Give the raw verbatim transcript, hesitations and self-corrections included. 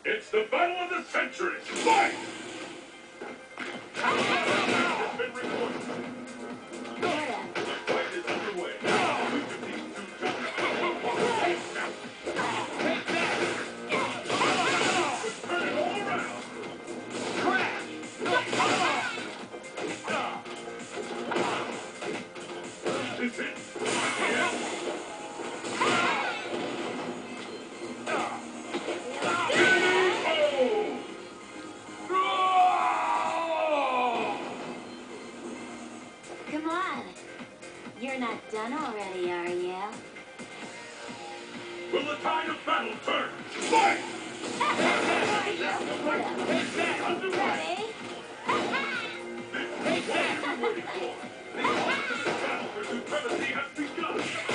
It's the battle of the century. Fight! Has been recorded. The fight is underway. Which of these two champions? Take that! Turn it all around. Crash! Is it? Yeah. Come on. You're not done already, are you? Will the tide of battle turn? Fight! Ready? This is what you've been waiting for. The ultimate battle for supremacy has begun.